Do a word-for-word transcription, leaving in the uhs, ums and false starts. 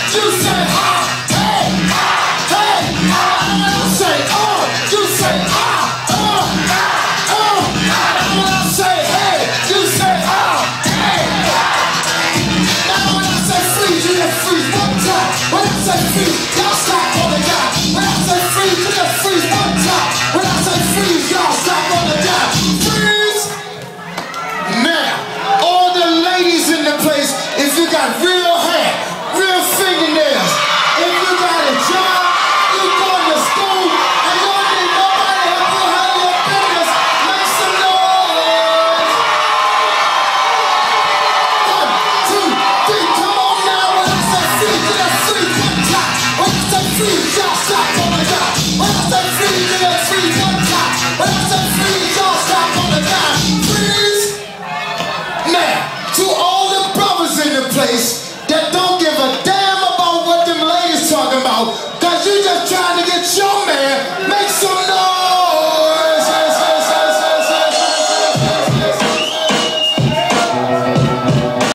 you say ah, hey, ah, hey, ah. And when I say uh, you say ah, uh, ah, uh. And when I say hey, you say ah, hey. Now when I say freeze, you just freeze one time. When I say freeze, y'all stop on the guy. When I say freeze, you just freeze one time. When I say freeze, y'all stop on the guy. Freeze. Now, all the ladies in the place, if you got real hair, real fingernails, if you got a job, you going to school, and you don't need nobody to help you handle your business, make some noise. One, two, three, come on now. When I say freeze, you just freeze one time. When I say freeze, y'all stop on the dime. When I say freeze, you just freeze one time. When I say freeze, y'all stop on the dime. Freeze. Now, to all the brothers in the place that don't give a damn about what them ladies talking about, cause you just trying to get your man, make some